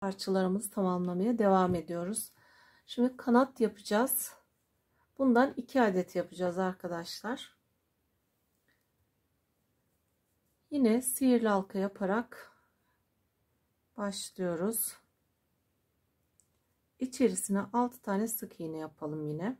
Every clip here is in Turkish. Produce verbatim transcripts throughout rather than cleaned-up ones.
parçalarımızı tamamlamaya devam ediyoruz. Şimdi kanat yapacağız. Bundan iki adet yapacağız arkadaşlar. Yine sihirli halka yaparak başlıyoruz. İçerisine altı tane sık iğne yapalım yine.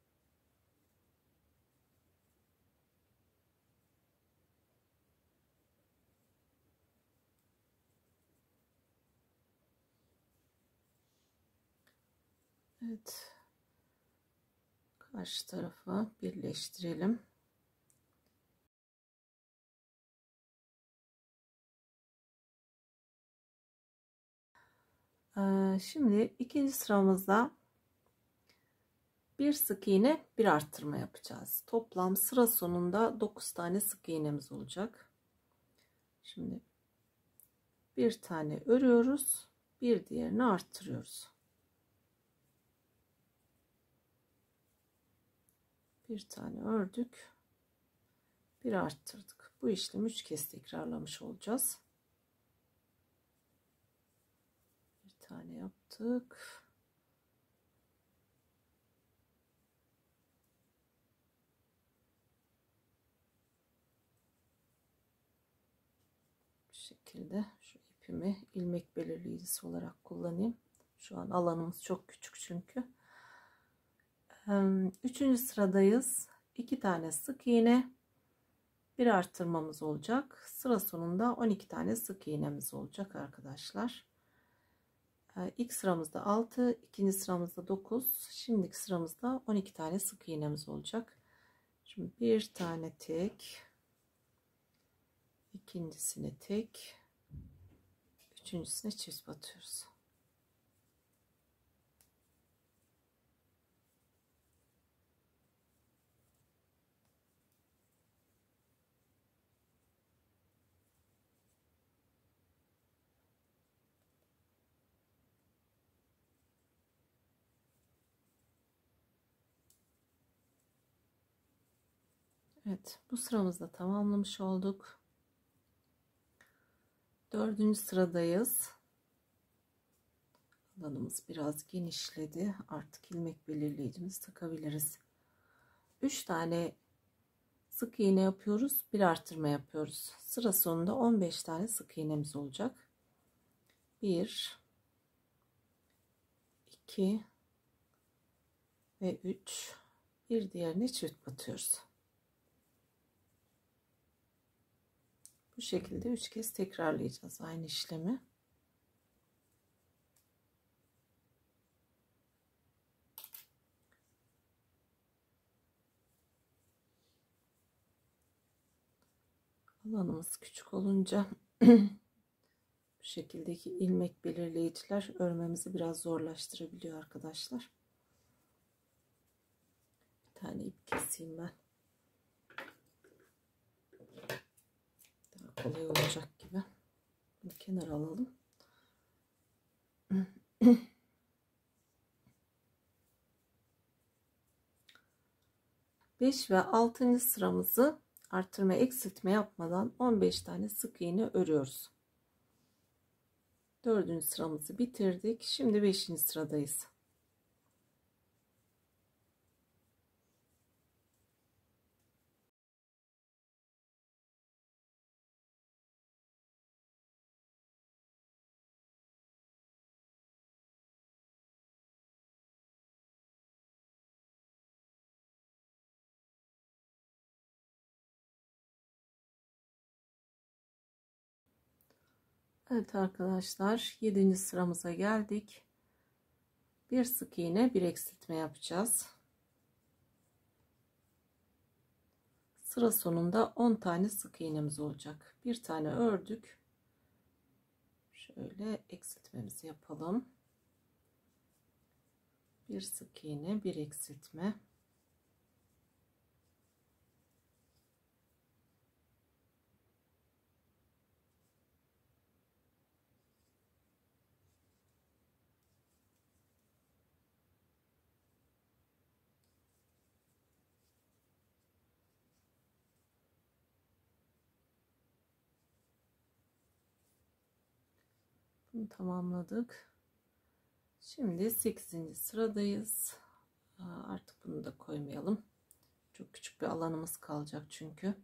Evet. Karşı tarafı birleştirelim. Ee, şimdi ikinci sıramızda bir sık iğne, bir arttırma yapacağız. Toplam sıra sonunda dokuz tane sık iğnemiz olacak. Şimdi bir tane örüyoruz, bir diğerini arttırıyoruz. Bir tane ördük, bir arttırdık. Bu işlemi üç kez tekrarlamış olacağız. Bir tane yaptık. Bu şekilde şu ipimi ilmek belirleyicisi olarak kullanayım. Şu an alanımız çok küçük çünkü. Üçüncü sıradayız. İki tane sık iğne, bir arttırmamız olacak. Sıra sonunda on iki tane sık iğnemiz olacak arkadaşlar. İlk sıramızda altı, ikinci sıramızda dokuz, şimdiki sıramızda on iki tane sık iğnemiz olacak. Şimdi bir tane tek, ikincisine tek, üçüncüsüne çift batıyoruz. Evet, bu sıramızda tamamlamış olduk. Dördüncü sıradayız. Alanımız biraz genişledi. Artık ilmek belirleyicimizi takabiliriz. üç tane sık iğne yapıyoruz, bir artırma yapıyoruz. Sıra sonunda on beş tane sık iğnemiz olacak. bir, iki ve üç. Bir diğerine çift batıyoruz. Bu şekilde üç kez tekrarlayacağız aynı işlemi. Alanımız küçük olunca bu şekildeki ilmek belirleyiciler örmemizi biraz zorlaştırabiliyor arkadaşlar. Bir tane ip keseyim ben. Daha kolay olacak gibi. Bunu kenara alalım. beş ve altıncı sıramızı artırma eksiltme yapmadan on beş tane sık iğne örüyoruz. dördüncü sıramızı bitirdik. Şimdi beşinci sıradayız. Evet arkadaşlar, yedinci sıramıza geldik. Bir sık iğne, bir eksiltme yapacağız. Sıra sonunda on tane sık iğnemiz olacak. Bir tane ördük. Şöyle eksiltmemizi yapalım. Bir sık iğne, bir eksiltme. Bunu tamamladık. Şimdi sekizinci sıradayız. Artık bunu da koymayalım. Çok küçük bir alanımız kalacak çünkü.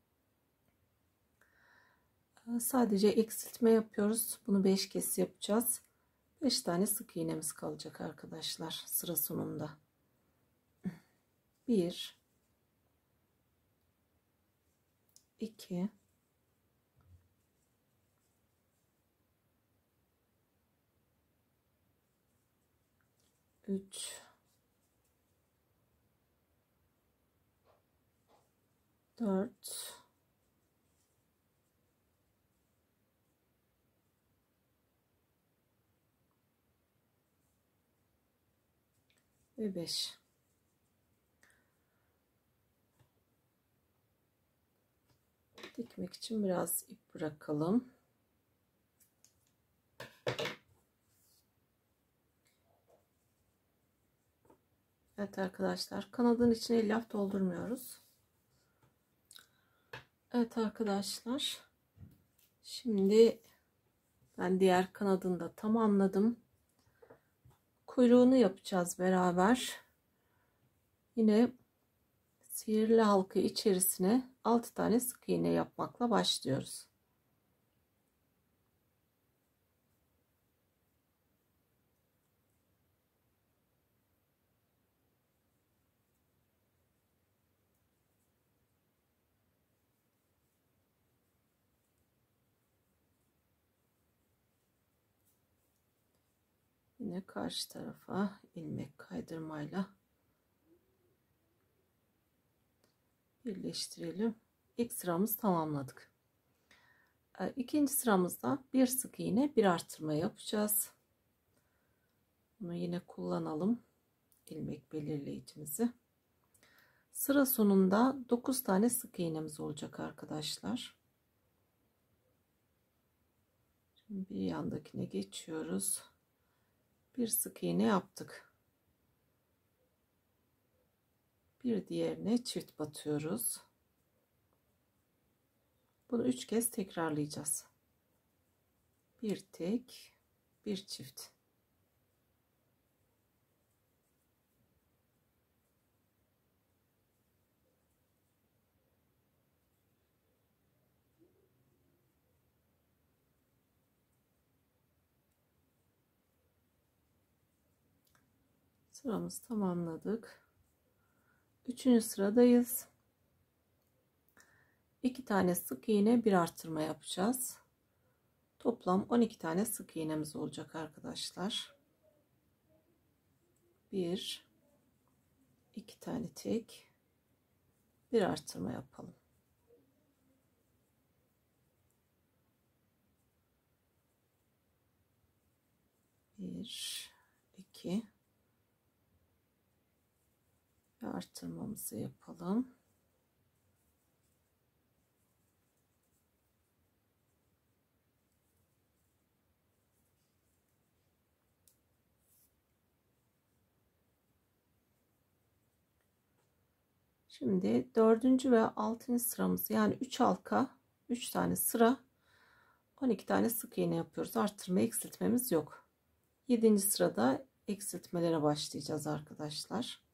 Sadece eksiltme yapıyoruz. Bunu beş kez yapacağız. beş tane sık iğnemiz kalacak arkadaşlar sıra sonunda. bir iki üç dört ve beş. Dikmek için biraz ip bırakalım. Evet arkadaşlar, kanadın içine elyaf doldurmuyoruz. Evet arkadaşlar, şimdi ben diğer kanadını da tamamladım. Kuyruğunu yapacağız beraber. Yine sihirli halka içerisine altı tane sık iğne yapmakla başlıyoruz. Yine karşı tarafa ilmek kaydırmayla birleştirelim. İlk sıramızı tamamladık. İkinci sıramızda bir sık iğne bir artırma yapacağız. Bunu yine kullanalım. İlmek belirleyicimizi. Sıra sonunda dokuz tane sık iğnemiz olacak arkadaşlar. Şimdi bir yandakine geçiyoruz. Bir sık iğne yaptık. Bir diğerine çift batıyoruz. Bunu üç kez tekrarlayacağız. Bir tek, bir çift. Sıramızı tamamladık. Üçüncü sıradayız. iki tane sık iğne bir artırma yapacağız. Toplam on iki tane sık iğnemiz olacak arkadaşlar. bir iki tane tek, bir artırma yapalım. bir iki ve artırmamızı yapalım. Şimdi dördüncü ve altıncı sıramız, yani üç halka, üç tane sıra, on iki tane sık iğne yapıyoruz. Arttırma eksiltmemiz yok. yedinci sırada eksiltmelere başlayacağız arkadaşlar.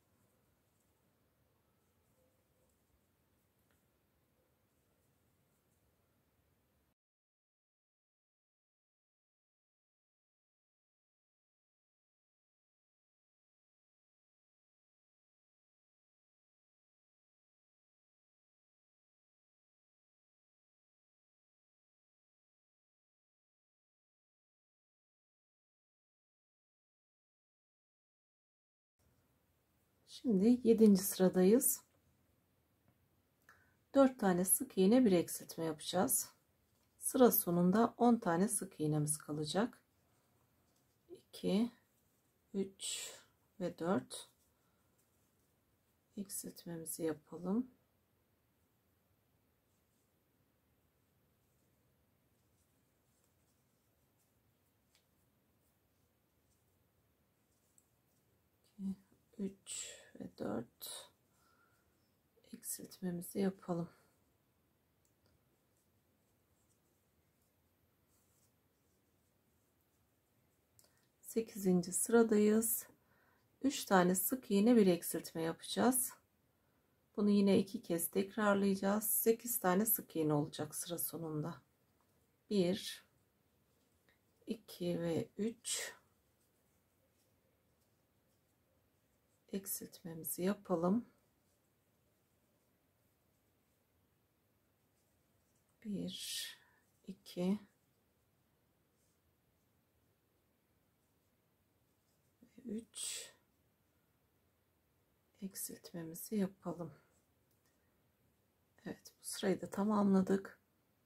Şimdi yedinci sıradayız. dört tane sık iğne bir eksiltme yapacağız. Sıra sonunda on tane sık iğnemiz kalacak. iki üç ve dört eksiltmemizi yapalım. üç ve dört eksiltmemizi yapalım. sekizinci sıradayız. üç tane sık iğne, bir eksiltme yapacağız. Bunu yine iki kez tekrarlayacağız. sekiz tane sık iğne olacak sıra sonunda. bir, iki ve üç. Eksiltmemizi yapalım. bir, iki, üç. Eksiltmemizi yapalım. Evet, bu sırayı da tamamladık.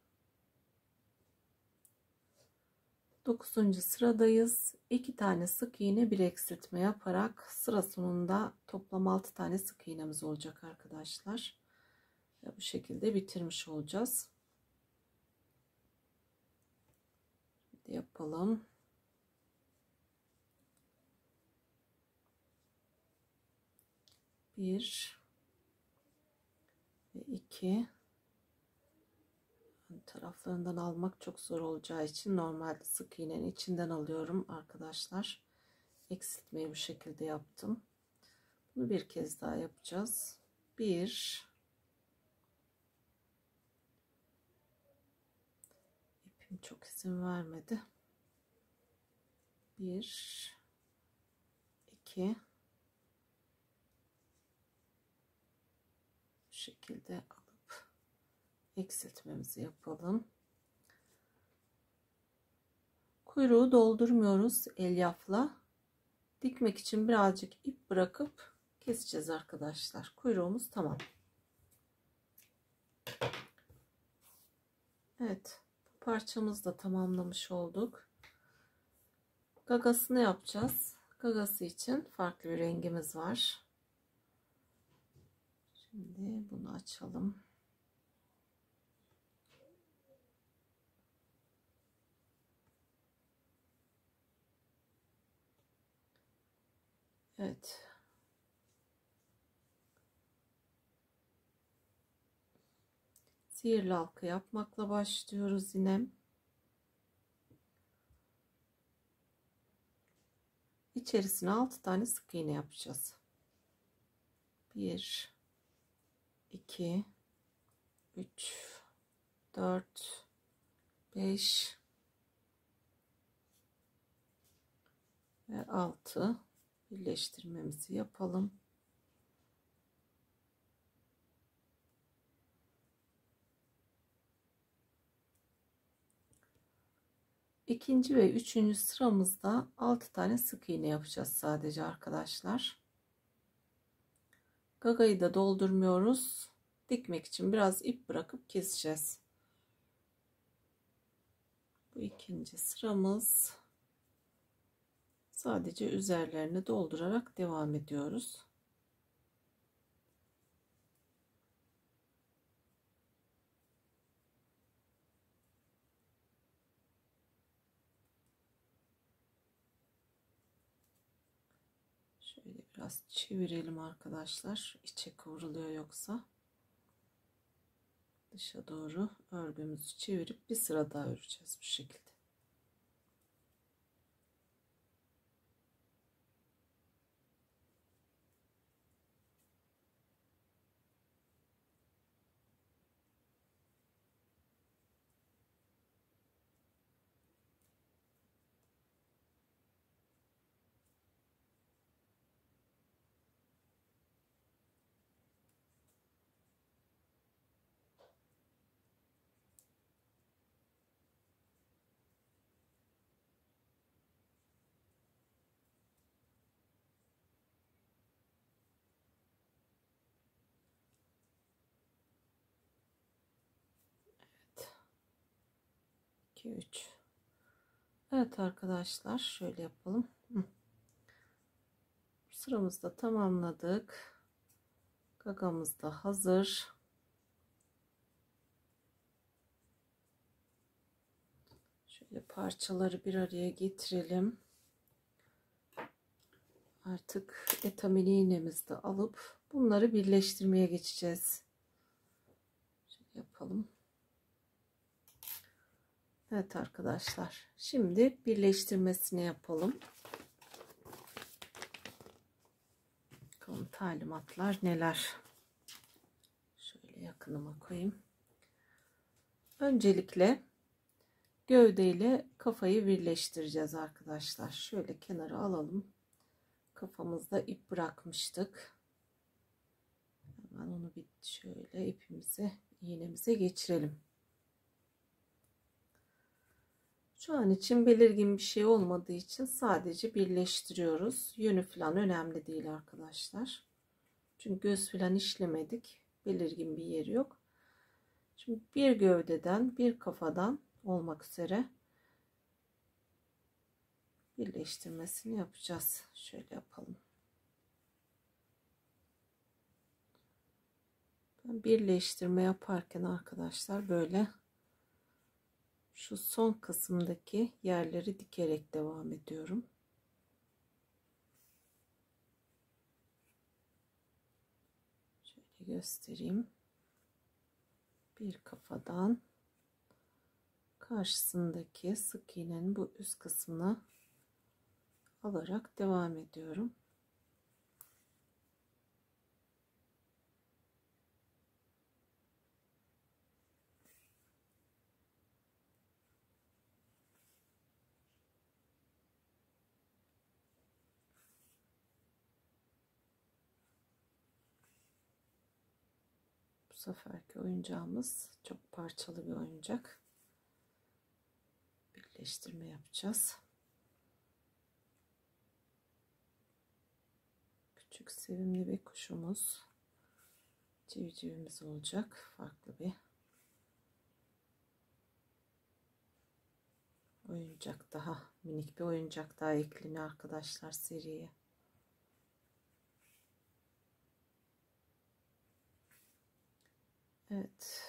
dokuzuncu sıradayız. iki tane sık iğne, bir eksiltme yaparak sıra sonunda toplam altı tane sık iğnemiz olacak arkadaşlar. Ve bu şekilde bitirmiş olacağız. Şimdi yapalım. bir ve iki. Taraflarından almak çok zor olacağı için normalde sık iğnenin içinden alıyorum arkadaşlar. Eksiltmeyi bu şekilde yaptım. Bunu bir kez daha yapacağız. bir, ipim çok izin vermedi. bir, iki, bu şekilde alıp eksiltmemizi yapalım. Kuyruğu doldurmuyoruz elyafla. Dikmek için birazcık ip bırakıp keseceğiz arkadaşlar. Kuyruğumuz tamam. Evet, bu parçamızı da tamamlamış olduk. Gagasını yapacağız. Gagası için farklı bir rengimiz var. Şimdi bunu açalım. Evet. Sihirli halka yapmakla başlıyoruz yine. İçerisine altı tane sık iğne yapacağız. bir, iki, üç, dört, beş ve altı. Birleştirmemizi yapalım. İkinci ve üçüncü sıramızda altı tane sık iğne yapacağız sadece arkadaşlar. Gagayı da doldurmuyoruz. Dikmek için biraz ip bırakıp keseceğiz. Bu ikinci sıramız. Sadece üzerlerini doldurarak devam ediyoruz. Şöyle biraz çevirelim arkadaşlar. İçe kıvrılıyor yoksa. Dışa doğru örgümüzü çevirip bir sıra daha öreceğiz bu şekilde. iki, üç. Evet arkadaşlar, şöyle yapalım. Sıramızı da tamamladık. Gagamız da hazır. Şöyle parçaları bir araya getirelim. Artık etamine iğnemizi de alıp bunları birleştirmeye geçeceğiz. Şöyle yapalım. Evet arkadaşlar, şimdi birleştirmesini yapalım. talimatlar neler? Şöyle yakınıma koyayım. Öncelikle gövde ile kafayı birleştireceğiz arkadaşlar. Şöyle kenara alalım. Kafamızda ip bırakmıştık. Hemen onu bir şöyle ipimize, iğnemize geçirelim. Şu an için belirgin bir şey olmadığı için sadece birleştiriyoruz. Yönü falan önemli değil arkadaşlar. Çünkü göz falan işlemedik. Belirgin bir yeri yok. Şimdi bir gövdeden, bir kafadan olmak üzere birleştirmesini yapacağız. Şöyle yapalım. Ben birleştirme yaparken arkadaşlar böyle şu son kısımdaki yerleri dikerek devam ediyorum. Şöyle göstereyim. Bir kafadan karşısındaki sık iğnenin bu üst kısmına alarak devam ediyorum. Bu seferki oyuncağımız çok parçalı bir oyuncak. Birleştirme yapacağız. Küçük sevimli bir kuşumuz, civcivimiz olacak. Farklı bir oyuncak daha, minik bir oyuncak daha ekleniyor arkadaşlar seriye. Evet.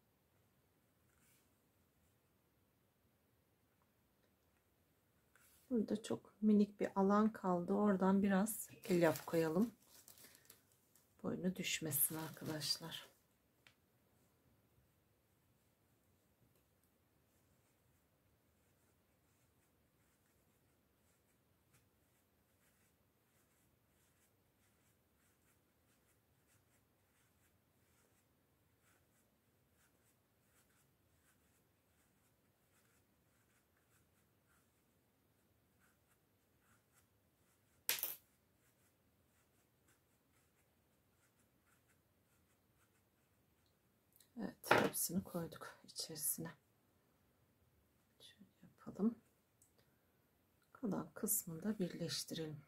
Burada çok minik bir alan kaldı. Oradan biraz elyaf koyalım. Boynu düşmesin arkadaşlar. Evet, hepsini koyduk içerisine. Şöyle yapalım. Kalan kısmını da birleştirelim.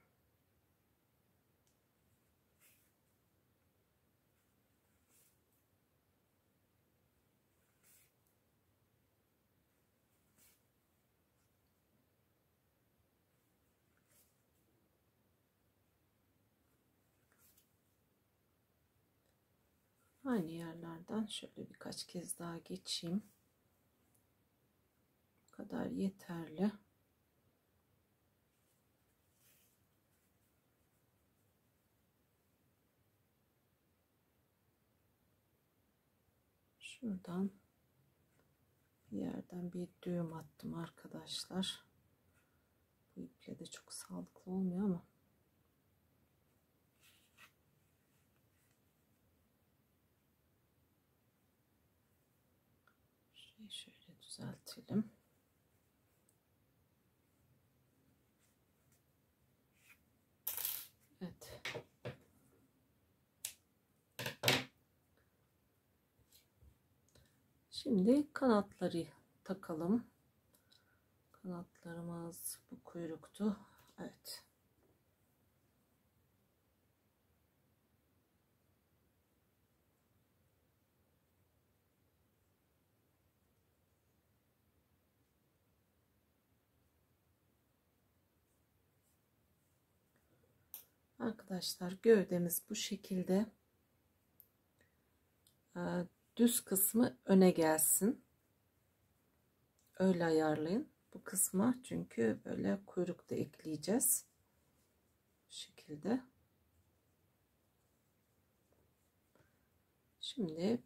Aynı yerlerden şöyle birkaç kez daha geçeyim. Bu kadar yeterli. Şuradan bir yerden bir düğüm attım arkadaşlar. Bu iple de çok sağlıklı olmuyor ama. Şurayı şöyle düzeltelim. Evet. Şimdi kanatları takalım. Kanatlarımız bu kuyruktu. Evet. Arkadaşlar gövdemiz bu şekilde. Düz kısmı öne gelsin. Öyle ayarlayın bu kısma, çünkü böyle kuyruk da ekleyeceğiz. Bu şekilde. Şimdi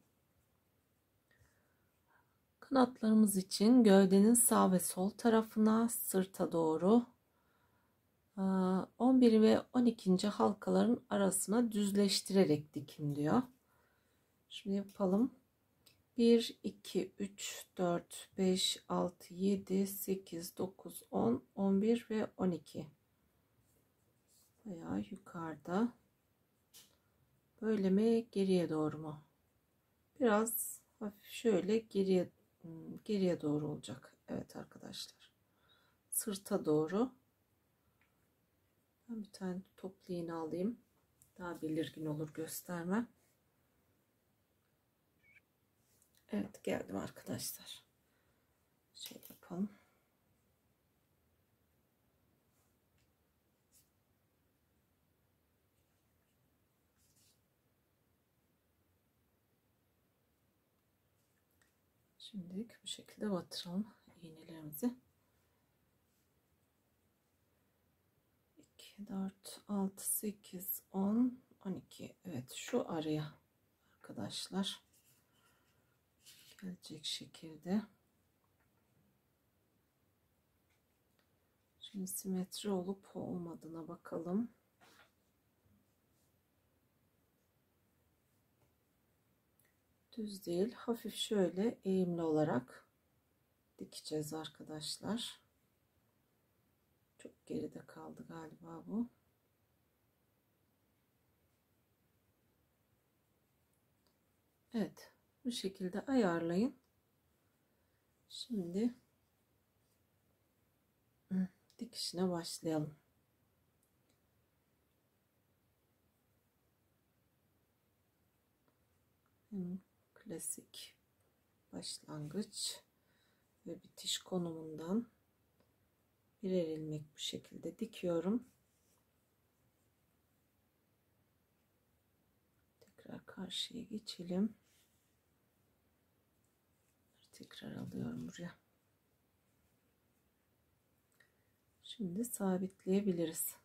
kanatlarımız için gövdenin sağ ve sol tarafına, sırta doğru on bir ve on ikinci halkaların arasına düzleştirerek dikin diyor. Şimdi yapalım. bir, iki, üç, dört, beş, altı, yedi, sekiz, dokuz, on, on bir ve on iki. Bayağı yukarıda. Böyle mi, geriye doğru mu? Biraz hafif şöyle geriye geriye doğru olacak. Evet arkadaşlar. Sırta doğru. Ben bir tane toplu iğne alayım. Daha belirgin olur gösterme. Evet, geldim arkadaşlar. Şey yapalım. Şimdilik bu şekilde batıralım iğnelerimizi. iki, dört, altı, sekiz, on, on iki. Evet, şu araya arkadaşlar gelecek şekilde. Şimdi simetri olup olmadığına bakalım. Düz değil, hafif şöyle eğimli olarak dikeceğiz arkadaşlar. Çok geride kaldı galiba bu. Evet, bu şekilde ayarlayın. Şimdi dikişine başlayalım. Hem klasik başlangıç ve bitiş konumundan birer ilmek bu şekilde dikiyorum. Tekrar karşıya geçelim. Tekrar alıyorum buraya. Şimdi sabitleyebiliriz.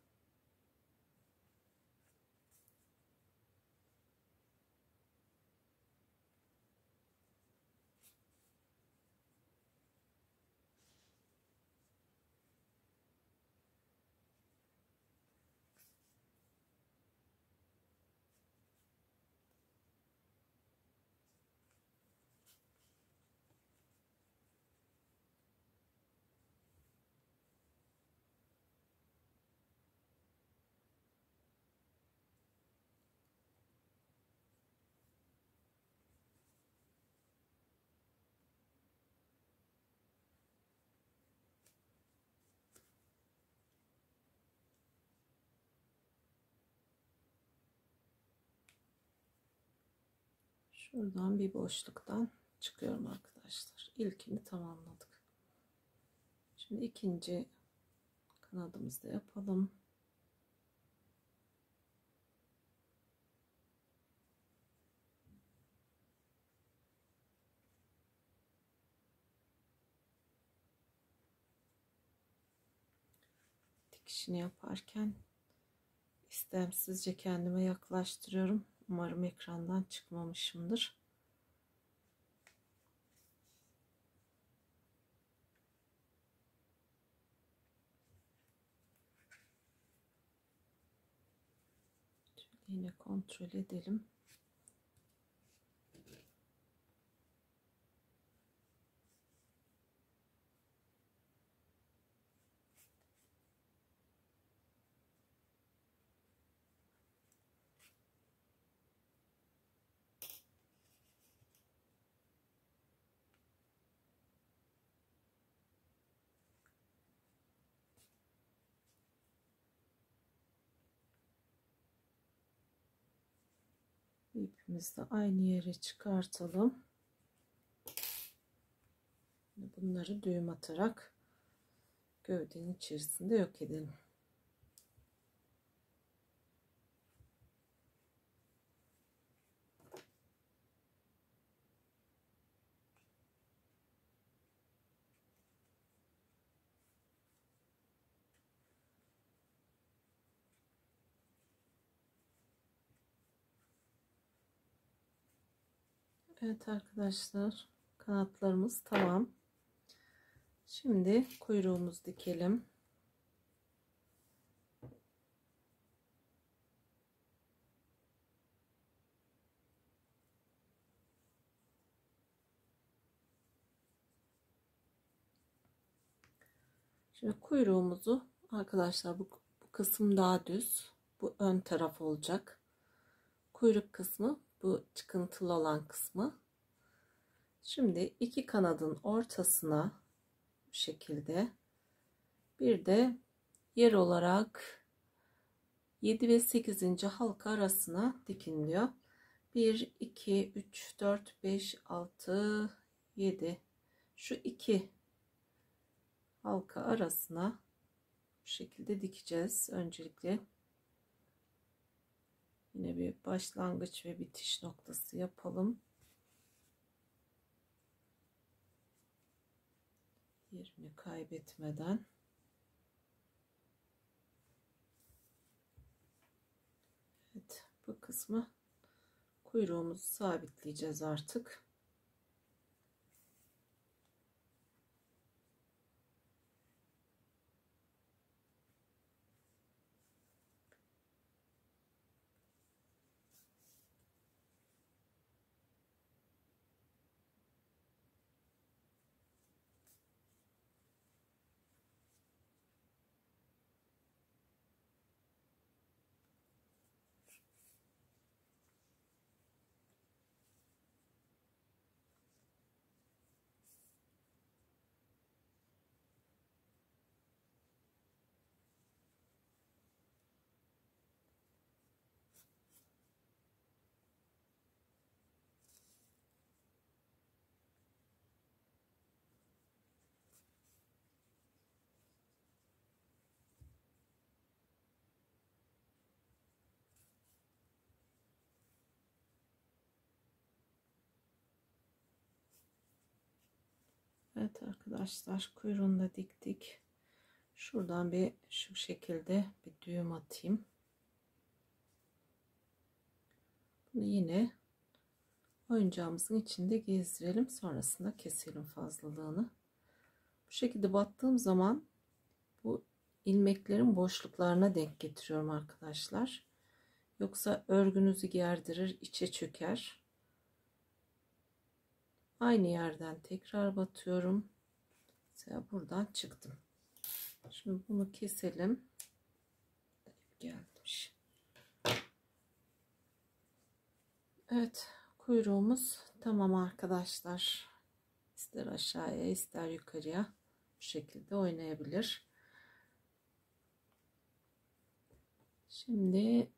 Şuradan bir boşluktan çıkıyorum arkadaşlar. İlkini tamamladık. Şimdi ikinci kanadımızı da yapalım. Dikişini yaparken istemsizce kendime yaklaştırıyorum. Umarım ekrandan çıkmamışımdır. Şöyle yine kontrol edelim. İpimizi de aynı yere çıkartalım. Bunları düğüm atarak gövdenin içerisinde yok edelim. Evet arkadaşlar, kanatlarımız tamam. Şimdi kuyruğumuzu dikelim. Şimdi kuyruğumuzu arkadaşlar, bu, bu kısım daha düz. Bu ön taraf olacak. Kuyruk kısmı bu çıkıntılı olan kısmı. Şimdi iki kanadın ortasına bu şekilde, bir de yer olarak yedi ve sekizinci halka arasına dikin. bir iki üç dört beş altı yedi, şu iki halka arasına bu şekilde dikeceğiz. Öncelikle yine bir başlangıç ve bitiş noktası yapalım. Yerini kaybetmeden. Evet, bu kısmı, kuyruğumuzu sabitleyeceğiz artık. Evet arkadaşlar, kuyruğunu da diktik. Şuradan bir şu şekilde bir düğüm atayım. Bunu yine oyuncağımızın içinde gezdirelim. Sonrasında keselim fazlalığını. Bu şekilde battığım zaman bu ilmeklerin boşluklarına denk getiriyorum arkadaşlar. Yoksa örgünüzü gerdirir, içe çöker. Aynı yerden tekrar batıyorum. Mesela buradan çıktım. Şimdi bunu keselim. Gelmiş. Evet, kuyruğumuz tamam arkadaşlar. İster aşağıya ister yukarıya bu şekilde oynayabilir. Şimdi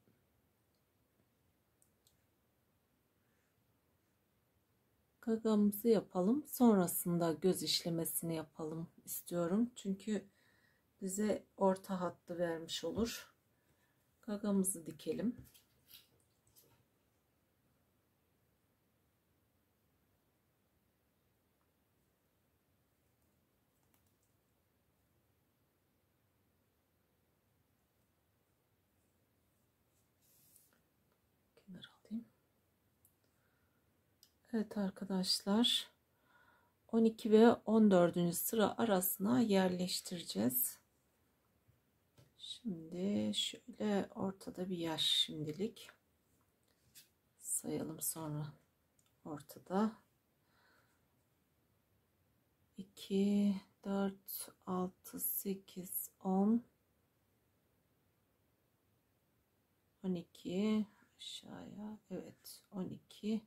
gagamızı yapalım. Sonrasında göz işlemesini yapalım istiyorum. Çünkü bize orta hattı vermiş olur. Gagamızı dikelim. Kenara alayım. Evet arkadaşlar, on iki ve on dördüncü sıra arasına yerleştireceğiz. Şimdi şöyle ortada bir yer şimdilik. Sayalım sonra. Ortada iki, dört, altı, sekiz, on, on iki aşağıya. Evet, on iki,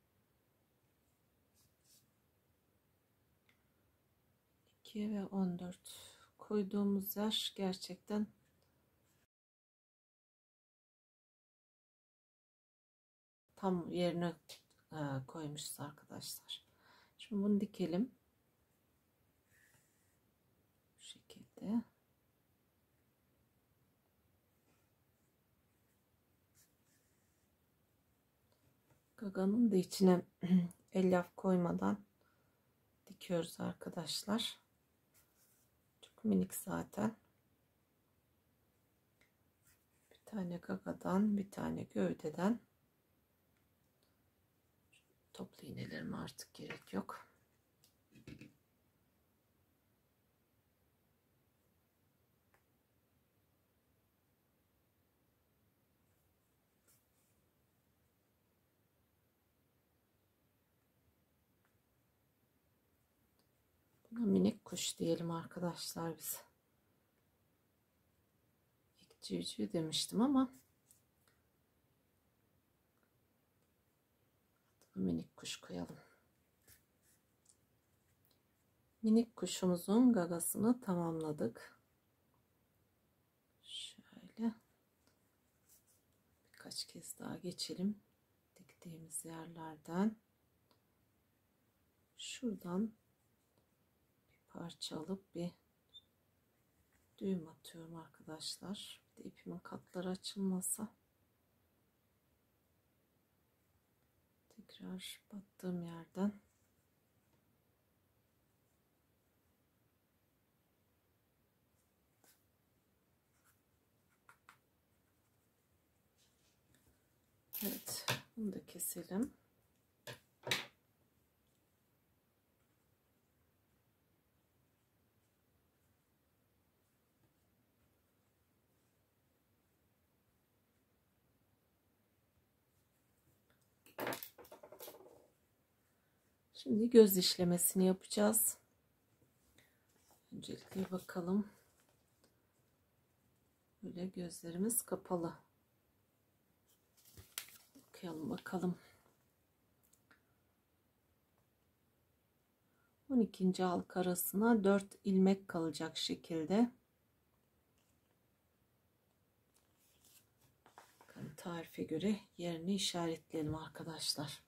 iki ve on dört koyduğumuz yer gerçekten tam yerine e, koymuşuz arkadaşlar. Şimdi bunu dikelim. Bu şekilde. Gaganın da içine elyaf koymadan dikiyoruz arkadaşlar. Çok minik zaten. Bir tane gagadan, bir tane gövdeden. Toplu iğnelerime artık gerek yok. Buna minik kuş diyelim arkadaşlar biz. Civciv demiştim ama minik kuş koyalım. Minik kuşumuzun gagasını tamamladık. Şöyle birkaç kez daha geçelim. Diktiğimiz yerlerden. Şuradan bir parça alıp bir düğüm atıyorum arkadaşlar. Bir de ipimin katları açılmasa. Tekrar battığım yerden evet, bunu da keselim. Şimdi göz işlemesini yapacağız. Öncelikle bakalım. Böyle gözlerimiz kapalı. Bakayım bakalım. on ikinci halka arasına dört ilmek kalacak şekilde. Bakın tarife göre yerini işaretleyelim arkadaşlar.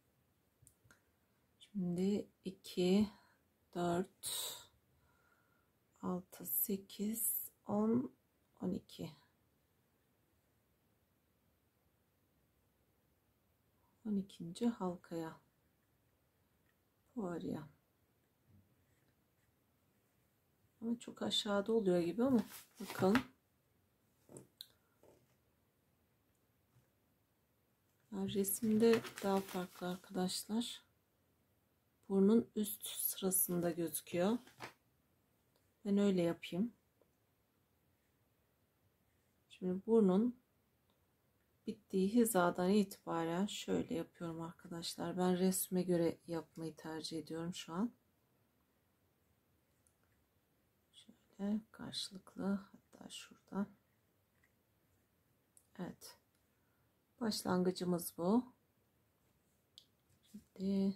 Şimdi iki, dört, altı, sekiz, on, on iki. on ikinci halkaya. Bu araya. Ama çok aşağıda oluyor gibi ama bakalım. Yani resimde daha farklı arkadaşlar. Burnun üst sırasında gözüküyor. Ben öyle yapayım. Şimdi burnun bittiği hizadan itibaren şöyle yapıyorum arkadaşlar. Ben resme göre yapmayı tercih ediyorum şu an. Şöyle karşılıklı, hatta şuradan. Evet. Başlangıcımız bu. Şimdi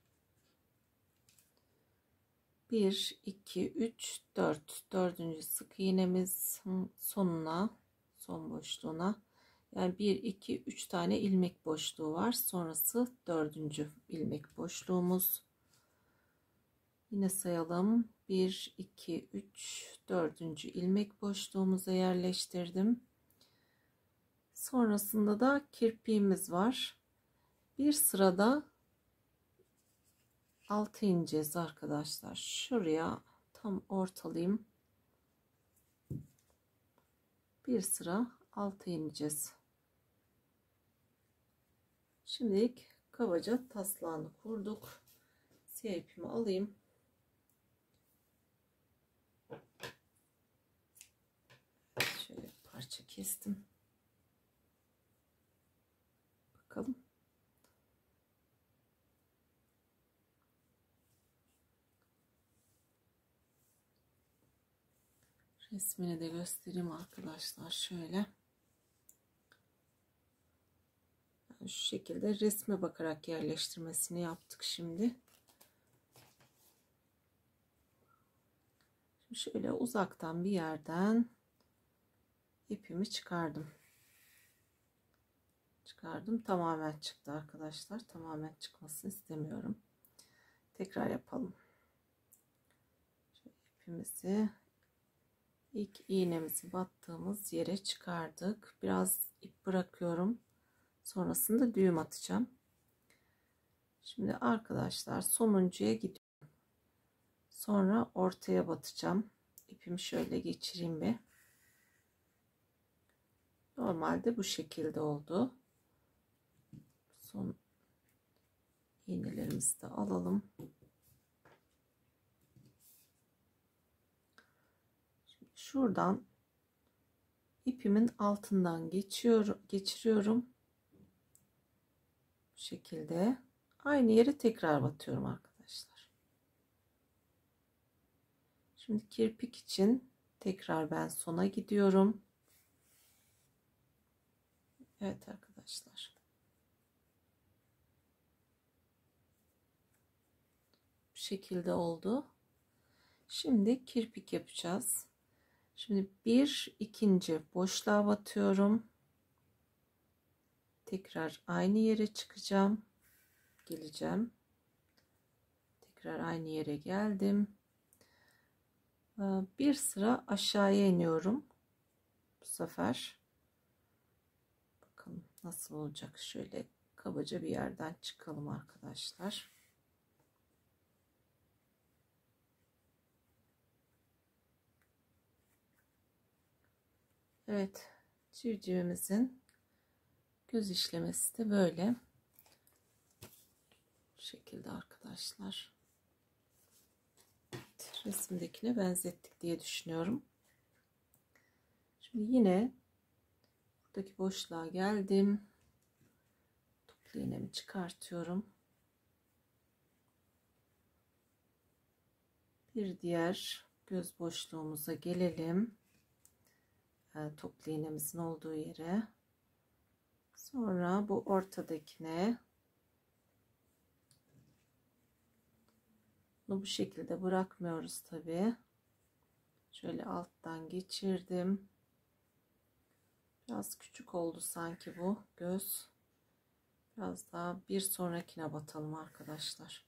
bir, iki, üç, dört. Dördüncü sık iğnemiz sonuna, son boşluğuna. Yani bir, iki, üç tane ilmek boşluğu var. Sonrası dördüncü ilmek boşluğumuz. Yine sayalım. bir, iki, üç, dördüncü ilmek boşluğumuza yerleştirdim. Sonrasında da kirpiğimiz var. Bir sırada altı ineceğiz arkadaşlar. Şuraya tam ortalayayım. Bir sıra altı ineceğiz. Şimdilik kabaca taslağını kurduk. Siyah ipimi alayım. Şöyle bir parça kestim. Bakalım. Resmini de göstereyim arkadaşlar. Şöyle. Yani şu şekilde resme bakarak yerleştirmesini yaptık şimdi. Şimdi şöyle uzaktan bir yerden ipimi çıkardım. Çıkardım. Tamamen çıktı arkadaşlar. Tamamen çıkmasını istemiyorum. Tekrar yapalım. Şöyle ipimizi ilk iğnemizi battığımız yere çıkardık. Biraz ip bırakıyorum. Sonrasında düğüm atacağım. Şimdi arkadaşlar sonuncuya gidiyorum. Sonra ortaya batacağım. İpimi şöyle geçireyim bir. Normalde bu şekilde oldu. Son iğnelerimizi de alalım. Şimdi şuradan ipimin altından geçiyorum, geçiriyorum. Bu şekilde aynı yere tekrar batıyorum arkadaşlar. Şimdi kirpik için tekrar ben sona gidiyorum. Evet arkadaşlar. Bu şekilde oldu. Şimdi kirpik yapacağız. Şimdi bir ikinci boşluğa batıyorum. Tekrar aynı yere çıkacağım. Geleceğim. Tekrar aynı yere geldim. Bir sıra aşağıya iniyorum. Bu sefer. Bakalım nasıl olacak. Şöyle kabaca bir yerden çıkalım arkadaşlar. Evet, civcivimizin göz işlemesi de böyle. Bu şekilde arkadaşlar. Evet, resimdekine benzettik diye düşünüyorum. Şimdi yine buradaki boşluğa geldim. Toplu iğnemi çıkartıyorum. Bir diğer göz boşluğumuza gelelim. Yani toplu iğnemizin olduğu yere. Sonra bu ortadakine bunu bu şekilde bırakmıyoruz tabi. Şöyle alttan geçirdim. Biraz küçük oldu sanki bu göz. Biraz daha bir sonrakine batalım arkadaşlar.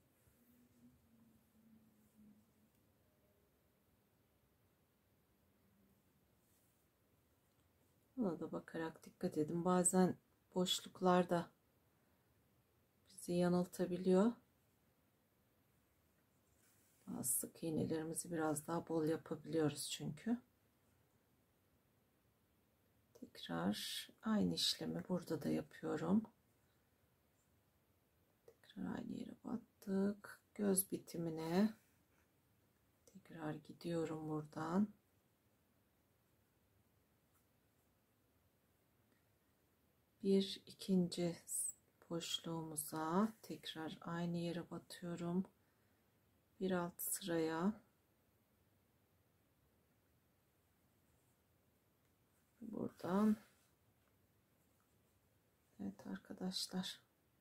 Buna da bakarak dikkat edin. Bazen boşluklarda bizi yanıltabiliyor. Bazı sık iğnelerimizi biraz daha bol yapabiliyoruz çünkü. Tekrar aynı işlemi burada da yapıyorum. Tekrar aynı yere battık. Göz bitimine tekrar gidiyorum buradan. Bir ikinci boşluğumuza tekrar aynı yere batıyorum. Bir alt sıraya buradan. Evet arkadaşlar,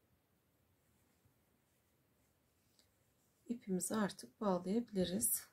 ipimizi artık bağlayabiliriz.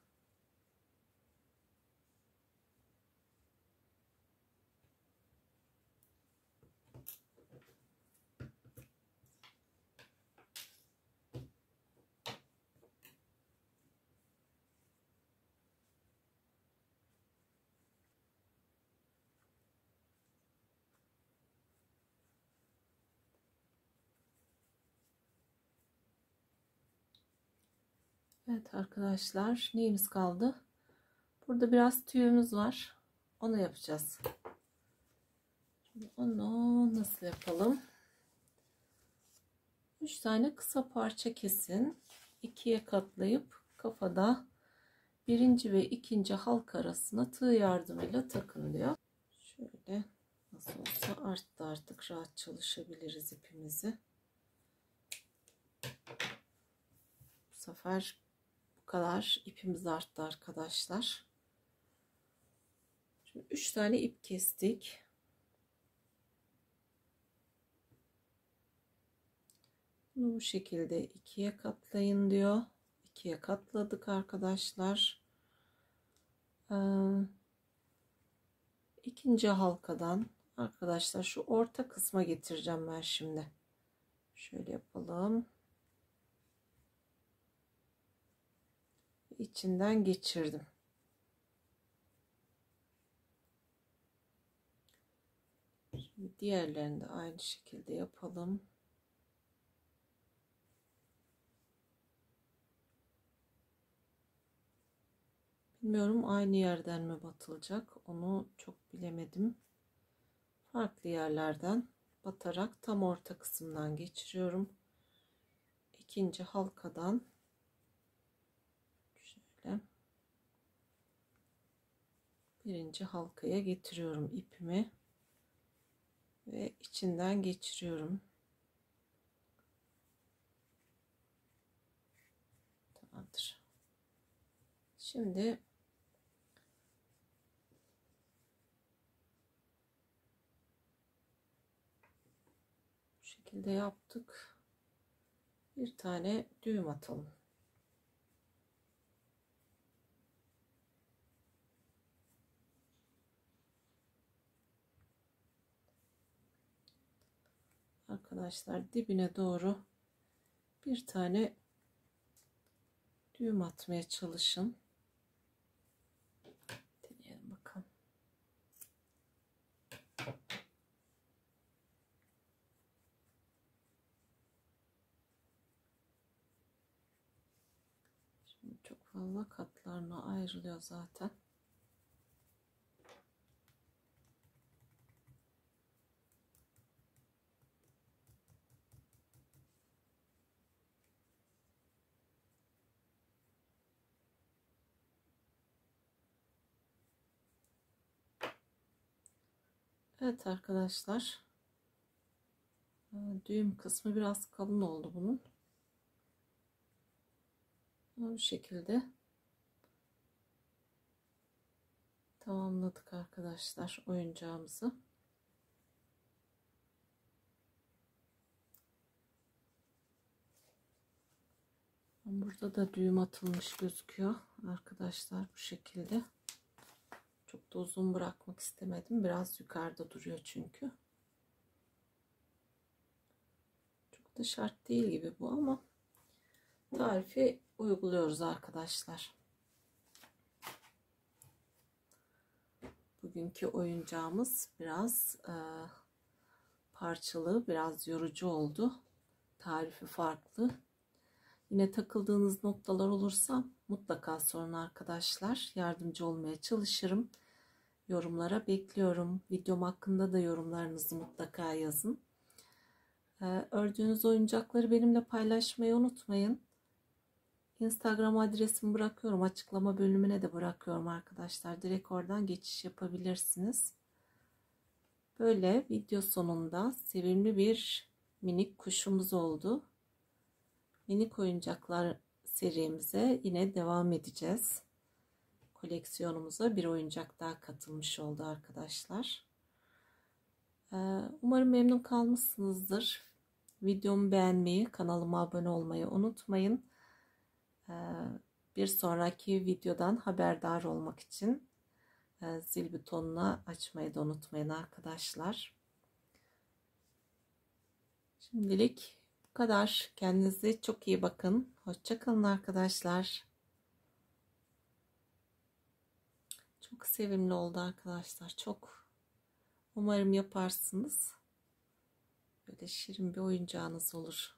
Evet arkadaşlar, neyimiz kaldı? Burada biraz tüyümüz var. Onu yapacağız. Şimdi onu nasıl yapalım? üç tane kısa parça kesin. ikiye katlayıp kafada birinci ve ikinci halka arasına tığ yardımıyla takın diyor. Şöyle, nasıl olsa arttı, artık rahat çalışabiliriz ipimizi. Bu sefer bu kadar ipimiz arttı arkadaşlar. Şimdi üç tane ip kestik. Bunu bu şekilde ikiye katlayın diyor. ikiye katladık arkadaşlar. Ee, ikinci halkadan arkadaşlar şu orta kısma getireceğim ben şimdi. Şöyle yapalım. İçinden geçirdim. Şimdi diğerlerini de aynı şekilde yapalım. Bilmiyorum aynı yerden mi batılacak, onu çok bilemedim. Farklı yerlerden batarak tam orta kısımdan geçiriyorum. İkinci halkadan şöyle birinci halkaya getiriyorum ipimi ve içinden geçiriyorum. Tamamdır. Şimdi şekilde yaptık. Bir tane düğüm atalım. Arkadaşlar dibine doğru bir tane düğüm atmaya çalışın. Deneyelim bakalım. Şimdi çok fazla katlarına ayrılıyor zaten. Evet arkadaşlar, düğüm kısmı biraz kalın oldu bunun. Bu şekilde tamamladık arkadaşlar oyuncağımızı. Burada da düğüm atılmış gözüküyor arkadaşlar, bu şekilde. Çok da uzun bırakmak istemedim. Biraz yukarıda duruyor çünkü. Çok da şart değil gibi bu ama tarifi uyguluyoruz arkadaşlar. Bugünkü oyuncağımız biraz e, parçalı, biraz yorucu oldu. Tarifi farklı. Yine takıldığınız noktalar olursa mutlaka sorun arkadaşlar. Yardımcı olmaya çalışırım. Yorumlara bekliyorum. Videom hakkında da yorumlarınızı mutlaka yazın. Ee, ördüğünüz oyuncakları benimle paylaşmayı unutmayın. Instagram adresimi bırakıyorum. Açıklama bölümüne de bırakıyorum arkadaşlar. Direkt oradan geçiş yapabilirsiniz. Böyle video sonunda sevimli bir minik kuşumuz oldu. Minik oyuncaklar serimize yine devam edeceğiz. Koleksiyonumuza bir oyuncak daha katılmış oldu arkadaşlar. Umarım memnun kalmışsınızdır. Videomu beğenmeyi, kanalıma abone olmayı unutmayın. Bir sonraki videodan haberdar olmak için zil butonunu açmayı da unutmayın arkadaşlar. Şimdilik bu kadar. Kendinize çok iyi bakın. Hoşça kalın arkadaşlar. Çok sevimli oldu arkadaşlar. Çok. Umarım yaparsınız. Böyle şirin bir oyuncağınız olur.